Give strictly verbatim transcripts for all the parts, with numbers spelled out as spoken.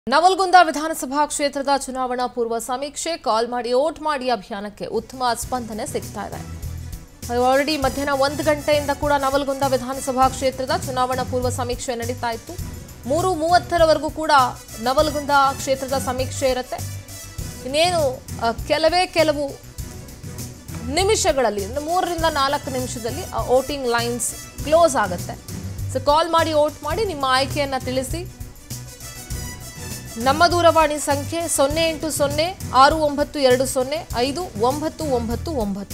ನವಲಗುಂದ ವಿಧಾನಸಭಾ ಕ್ಷೇತ್ರದ ಚುನಾವಣಾ ಪೂರ್ವ ಸಮೀಕ್ಷೆ ಕಾಲ್ ಮಾಡಿ ವೋಟ್ ಮಾಡಿ ಅಭಿಯಾನಕ್ಕೆ ಉತ್ತಮ ಸ್ಪಂದನೆ ಸಿಗ್ತಾ ಇದೆ. ಆಲ್ರೆಡಿ ಮಧ್ಯಾಹ್ನ ಒಂದು ಗಂಟೆಯಿಂದ ಕೂಡ ನವಲಗುಂದ ವಿಧಾನಸಭಾ ಕ್ಷೇತ್ರದ ಚುನಾವಣಾ ಪೂರ್ವ ಸಮೀಕ್ಷೆ ನಡೀತಾ ಇತ್ತು. ಮೂರು ಮೂವತ್ತರವರೆಗೂ ಕೂಡ ನವಲಗುಂದ ಕ್ಷೇತ್ರದ ಸಮೀಕ್ಷೆ ಇರುತ್ತೆ. ಇನ್ನೇನು ಕೆಲವೇ ಕೆಲವು ನಿಮಿಷಗಳಲ್ಲಿ ಅಂದ್ರೆ ಮೂರರಿಂದ ನಾಲ್ಕು ನಿಮಿಷದಲ್ಲಿ ವೋಟಿಂಗ್ ಲೈನ್ಸ್ ಕ್ಲೋಸ್ ಆಗುತ್ತೆ. ಸೊ ಕಾಲ್ ಮಾಡಿ ವೋಟ್ ಮಾಡಿ ನಿಮ್ಮ ಆಯ್ಕೆಯನ್ನ ತಿಳಿಸಿ. ನಮ್ಮ ದೂರವಾಣಿ ಸಂಖ್ಯೆ ಸೊನ್ನೆ ಎಂಟು ಸೊನ್ನೆ ಆರು ಒಂಬತ್ತು ಎರಡು ಸೊನ್ನೆ ಐದು ಒಂಬತ್ತು ಒಂಬತ್ತು ಒಂಬತ್ತು.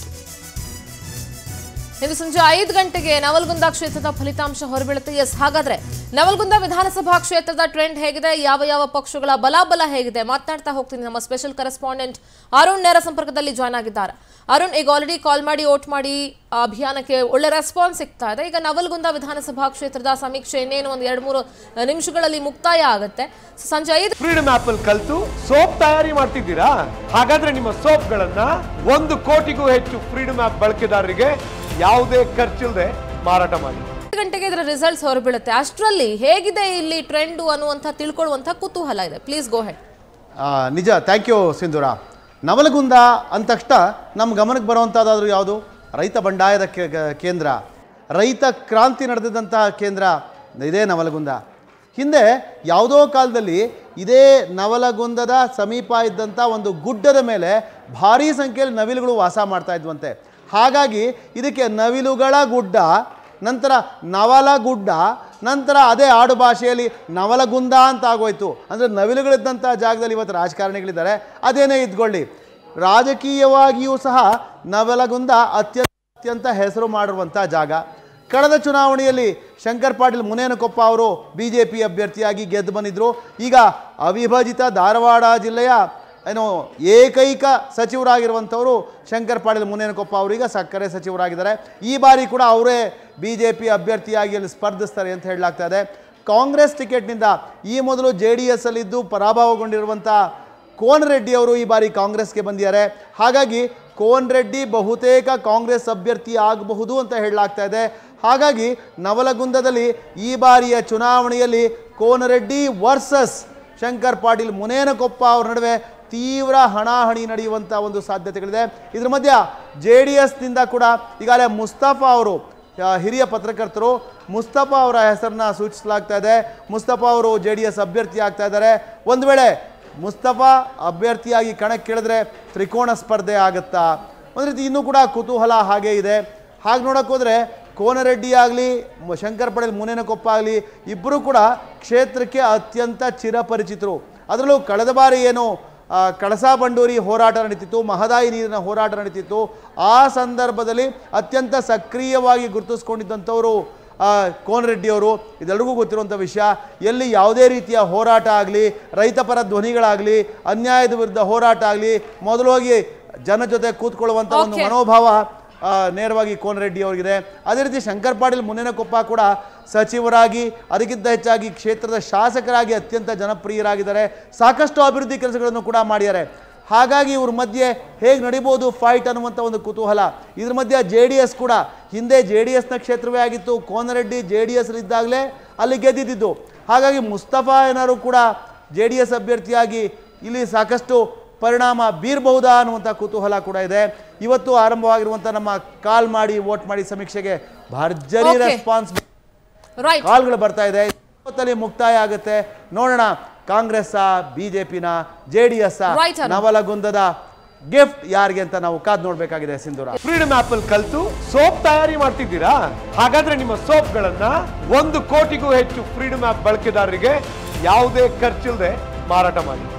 ಇಂದು ಸಂಜೆ ಐದು ಗಂಟೆಗೆ ನವಲಗುಂದ ಕ್ಷೇತ್ರದ ಫಲಿತಾಂಶ ಹೊರಬೀಳುತ್ತೆ. ಎಸ್, ಹಾಗಾದ್ರೆ ನವಲಗುಂದ ವಿಧಾನಸಭಾ ಕ್ಷೇತ್ರದ ಟ್ರೆಂಡ್ ಹೇಗಿದೆ, ಯಾವ ಯಾವ ಪಕ್ಷಗಳ ಬಲಾಬಲ ಹೇಗಿದೆ ಮಾತನಾಡ್ತಾ ಹೋಗ್ತೀನಿ. ನಮ್ಮ ಸ್ಪೆಷಲ್ ಕರೆಸ್ಪಾಂಡೆಂಟ್ ಅರುಣ್ ನೇರ ಸಂಪರ್ಕದಲ್ಲಿ ಜಾಯ್ನ್ ಆಗಿದ್ದಾರೆ. ಅರುಣ್, ಈಗ ಆಲ್ರೆಡಿ ಕಾಲ್ ಮಾಡಿ ವೋಟ್ ಮಾಡಿ ಅಭಿಯಾನಕ್ಕೆ ಒಳ್ಳೆ ರೆಸ್ಪಾನ್ಸ್ ಸಿಗ್ತಾ ಇದೆ. ಈಗ ನವಲಗುಂದ ವಿಧಾನಸಭಾ ಕ್ಷೇತ್ರದ ಸಮೀಕ್ಷೆ ಇನ್ನೇನು ಒಂದು ಎರಡು ಮೂರು ನಿಮಿಷಗಳಲ್ಲಿ ಮುಕ್ತಾಯ ಆಗುತ್ತೆ. ಸಂಜೆ ಐದು ಫ್ರೀಡಮ್ ಆಪ್ ಅಲ್ಲಿ ಕಲಿತು ಸೋಪ್ ತಯಾರಿ ಮಾಡ್ತಿದ್ದೀರಾ? ಹಾಗಾದ್ರೆ ನಿಮ್ಮ ಸೋಪ್ಗಳನ್ನ ಒಂದು ಕೋಟಿಗೂ ಹೆಚ್ಚು ಫ್ರೀಡಮ್ ಆಪ್ ಬಳಕೆದಾರರಿಗೆ ಯಾವುದೇ ಖರ್ಚಿಲ್ಲದೆ ಮಾರಾಟ ಮಾಡಿ. ಗಂಟೆಗೆ ಇದರ ರಿಸಲ್ಟ್ಸ್ ಹೊರಬೀಳುತ್ತೆ. ಅಷ್ಟರಲ್ಲಿ ಹೇಗಿದೆ ಇಲ್ಲಿ ಟ್ರೆಂಡ್ ಅನ್ನುವಂಥ ತಿಳ್ಕೊಳ್ಳುವಂಥ ಕುತೂಹಲ ಇದೆ. Please go ahead. ನಿಜ, ಥ್ಯಾಂಕ್ ಯು ಸಿಂಧೂರ. ನವಲಗುಂದ ಅಂದ ತಕ್ಷಣ ನಮ್ಮ ಗಮನಕ್ಕೆ ಬರುವಂಥದ್ದಾದರೂ ಯಾವುದು? ರೈತ ಬಂಡಾಯದ ಕೇಂದ್ರ, ರೈತ ಕ್ರಾಂತಿ ನಡೆದಿದ್ದಂಥ ಕೇಂದ್ರ ಇದೇ ನವಲಗುಂದ. ಹಿಂದೆ ಯಾವುದೋ ಕಾಲದಲ್ಲಿ ಇದೇ ನವಲಗುಂದದ ಸಮೀಪ ಇದ್ದಂಥ ಒಂದು ಗುಡ್ಡದ ಮೇಲೆ ಭಾರೀ ಸಂಖ್ಯೆಯಲ್ಲಿ ನವಿಲುಗಳು ವಾಸ ಮಾಡ್ತಾ ಇದ್ವಂತೆ. ಹಾಗಾಗಿ ಇದಕ್ಕೆ ನವಿಲುಗಳ ಗುಡ್ಡ, ನಂತರ ನವಲಗುಡ್ಡ, ನಂತರ ಅದೇ ಆಡು ಭಾಷೆಯಲ್ಲಿ ನವಲಗುಂದ ಅಂತ ಆಗೋಯ್ತು. ಅಂದರೆ ನವಿಲುಗಳಿದ್ದಂಥ ಜಾಗದಲ್ಲಿ ಇವತ್ತು ರಾಜಕಾರಣಿಗಳಿದ್ದಾರೆ. ಅದೇನೇ ಇದ್ಕೊಳ್ಳಿ, ರಾಜಕೀಯವಾಗಿಯೂ ಸಹ ನವಲಗುಂದ ಅತ್ಯಂತ ಅತ್ಯಂತ ಹೆಸರು ಮಾಡಿರುವಂಥ ಜಾಗ. ಕಳೆದ ಚುನಾವಣೆಯಲ್ಲಿ ಶಂಕರ್ ಪಾಟೀಲ್ ಮುನೇನಕೊಪ್ಪ ಅವರು ಬಿ ಜೆ ಪಿ ಅಭ್ಯರ್ಥಿಯಾಗಿ ಗೆದ್ದು ಬಂದಿದ್ದರು. ಈಗ ಅವಿಭಜಿತ ಧಾರವಾಡ ಜಿಲ್ಲೆಯ ಏನು ಏಕೈಕ ಸಚಿವರಾಗಿರುವಂಥವರು ಶಂಕರ್ ಪಾಟೀಲ್ ಮುನೇನಕೊಪ್ಪ ಅವರೀಗ ಸಕ್ಕರೆ ಸಚಿವರಾಗಿದ್ದಾರೆ. ಈ ಬಾರಿ ಕೂಡ ಅವರೇ ಬಿ ಜೆ ಪಿ ಅಭ್ಯರ್ಥಿಯಾಗಿ ಅಲ್ಲಿ ಸ್ಪರ್ಧಿಸ್ತಾರೆ ಅಂತ ಹೇಳಲಾಗ್ತಾ ಇದೆ. ಕಾಂಗ್ರೆಸ್ ಟಿಕೆಟ್ನಿಂದ ಈ ಮೊದಲು ಜೆ ಡಿ ಎಸ್ ಅಲ್ಲಿದ್ದು ಪರಾಭವಗೊಂಡಿರುವಂಥ ಕೋನ್ ರೆಡ್ಡಿ ಅವರು ಈ ಬಾರಿ ಕಾಂಗ್ರೆಸ್ಗೆ ಬಂದಿದ್ದಾರೆ. ಹಾಗಾಗಿ ಕೋನ್ ರೆಡ್ಡಿ ಬಹುತೇಕ ಕಾಂಗ್ರೆಸ್ ಅಭ್ಯರ್ಥಿ ಆಗಬಹುದು ಅಂತ ಹೇಳಲಾಗ್ತಾ ಇದೆ. ಹಾಗಾಗಿ ನವಲಗುಂದದಲ್ಲಿ ಈ ಬಾರಿಯ ಚುನಾವಣೆಯಲ್ಲಿ ಕೋನ್ ರೆಡ್ಡಿ ವರ್ಸಸ್ ಶಂಕರ್ ಪಾಟೀಲ್ ಮುನೇನಕೊಪ್ಪ ಅವರ ನಡುವೆ ತೀವ್ರ ಹಣಾಹಣಿ ನಡೆಯುವಂಥ ಒಂದು ಸಾಧ್ಯತೆಗಳಿದೆ. ಇದ್ರ ಮಧ್ಯ ಜೆ ಡಿ ಎಸ್ನಿಂದ ಕೂಡ ಈಗಾಗಲೇ ಮುಸ್ತಫಾ ಅವರು, ಹಿರಿಯ ಪತ್ರಕರ್ತರು, ಮುಸ್ತಫಾ ಅವರ ಹೆಸರನ್ನ ಸೂಚಿಸಲಾಗ್ತಾ ಇದೆ. ಮುಸ್ತಫಾ ಅವರು ಜೆ ಡಿ ಎಸ್ ಅಭ್ಯರ್ಥಿ ಆಗ್ತಾ ಇದ್ದಾರೆ. ಒಂದು ವೇಳೆ ಮುಸ್ತಫಾ ಅಭ್ಯರ್ಥಿಯಾಗಿ ಕಣಕ್ಕಿಳಿದ್ರೆ ತ್ರಿಕೋಣ ಸ್ಪರ್ಧೆ ಆಗುತ್ತಾ? ಒಂದು ರೀತಿ ಇನ್ನೂ ಕೂಡ ಕುತೂಹಲ ಹಾಗೇ ಇದೆ. ಹಾಗೆ ನೋಡೋಕೆ ಹೋದರೆ ಕೋನರೆಡ್ಡಿ ಆಗಲಿ ಶಂಕರ್ ಪಾಟೀಲ್ ಮುನೇನಕೊಪ್ಪ ಆಗಲಿ ಇಬ್ಬರೂ ಕೂಡ ಕ್ಷೇತ್ರಕ್ಕೆ ಅತ್ಯಂತ ಚಿರಪರಿಚಿತರು. ಅದರಲ್ಲೂ ಕಳೆದ ಬಾರಿ ಏನು ಕಳಸಾ ಬಂಡೂರಿ ಹೋರಾಟ ನಡೀತಿತ್ತು, ಮಹದಾಯಿ ನೀರಿನ ಹೋರಾಟ ನಡೀತಿತ್ತು, ಆ ಸಂದರ್ಭದಲ್ಲಿ ಅತ್ಯಂತ ಸಕ್ರಿಯವಾಗಿ ಗುರುತಿಸ್ಕೊಂಡಿದ್ದಂಥವರು ಕೋನ್ ರೆಡ್ಡಿಯವರು. ಇದೆಲ್ಲರಿಗೂ ಗೊತ್ತಿರುವಂಥ ವಿಷಯ. ಎಲ್ಲಿ ಯಾವುದೇ ರೀತಿಯ ಹೋರಾಟ ಆಗಲಿ, ರೈತಪರ ಧ್ವನಿಗಳಾಗಲಿ, ಅನ್ಯಾಯದ ವಿರುದ್ಧ ಹೋರಾಟ ಆಗಲಿ, ಮೊದಲು ಹೋಗಿ ಜನ ಜೊತೆ ಕೂತ್ಕೊಳ್ಳುವಂಥ ಒಂದು ಮನೋಭಾವ ನೇರವಾಗಿ ಕೋನ್ ರೆಡ್ಡಿ ಅವರಿಗಿದೆ. ಅದೇ ರೀತಿ ಶಂಕರ್ ಪಾಟೀಲ್ ಮುನೇನಕೊಪ್ಪ ಕೂಡ ಸಚಿವರಾಗಿ, ಅದಕ್ಕಿಂತ ಹೆಚ್ಚಾಗಿ ಕ್ಷೇತ್ರದ ಶಾಸಕರಾಗಿ ಅತ್ಯಂತ ಜನಪ್ರಿಯರಾಗಿದ್ದಾರೆ. ಸಾಕಷ್ಟು ಅಭಿವೃದ್ಧಿ ಕೆಲಸಗಳನ್ನು ಕೂಡ ಮಾಡಿದ್ದಾರೆ. ಹಾಗಾಗಿ ಇವ್ರ ಮಧ್ಯೆ ಹೇಗೆ ನಡೀಬೋದು ಫೈಟ್ ಅನ್ನುವಂಥ ಒಂದು ಕುತೂಹಲ. ಇದ್ರ ಮಧ್ಯೆ ಜೆ ಡಿ ಎಸ್ ಕೂಡ ಹಿಂದೆ ಜೆ ಡಿ ಎಸ್ನ ಕ್ಷೇತ್ರವೇ ಆಗಿತ್ತು. Kon Reddy J D S ಇದ್ದಾಗಲೇ ಅಲ್ಲಿ ಗೆದ್ದಿದ್ದು. ಹಾಗಾಗಿ ಮುಸ್ತಫಾ ಏನಾದ್ರು ಕೂಡ ಜೆ ಡಿ ಎಸ್ ಅಭ್ಯರ್ಥಿಯಾಗಿ ಇಲ್ಲಿ ಸಾಕಷ್ಟು ಪರಿಣಾಮ ಬೀರಬಹುದಾ ಅನ್ನುವಂಥ ಕುತೂಹಲ ಕೂಡ ಇದೆ. ಇವತ್ತು ಆರಂಭವಾಗಿರುವಂಥ ನಮ್ಮ ಕಾಲ್ ಮಾಡಿ ವೋಟ್ ಮಾಡಿ ಸಮೀಕ್ಷೆಗೆ ಭರ್ಜರಿ ರೆಸ್ಪಾನ್ಸ್ ಕಾಲ್ಗಳು ಬರ್ತಾ ಇದೆ. ಇವತ್ತಲ್ಲಿ ಮುಕ್ತಾಯ ಆಗುತ್ತೆ. ನೋಡೋಣ ಕಾಂಗ್ರೆಸ್, ಬಿಜೆಪಿನ, ಜೆ ಡಿ ಎಸ್, ನವಲಗುಂದದ ಗಿಫ್ಟ್ ಯಾರಿಗೆ ಅಂತ ನಾವು ಕಾದ್ ನೋಡ್ಬೇಕಾಗಿದೆ. ಸಿಂಧೂರ, ಫ್ರೀಡಮ್ ಆಪ್ ಅಲ್ಲಿ ಕಲಿತು ಸೋಪ್ ತಯಾರಿ ಮಾಡ್ತಿದ್ದೀರಾ? ಹಾಗಾದ್ರೆ ನಿಮ್ಮ ಸೋಪ್ಗಳನ್ನ ಒಂದು ಕೋಟಿಗೂ ಹೆಚ್ಚು ಫ್ರೀಡಮ್ ಆಪ್ ಬಳಕೆದಾರರಿಗೆ ಯಾವುದೇ ಖರ್ಚಿಲ್ಲದೆ ಮಾರಾಟ ಮಾಡಿ.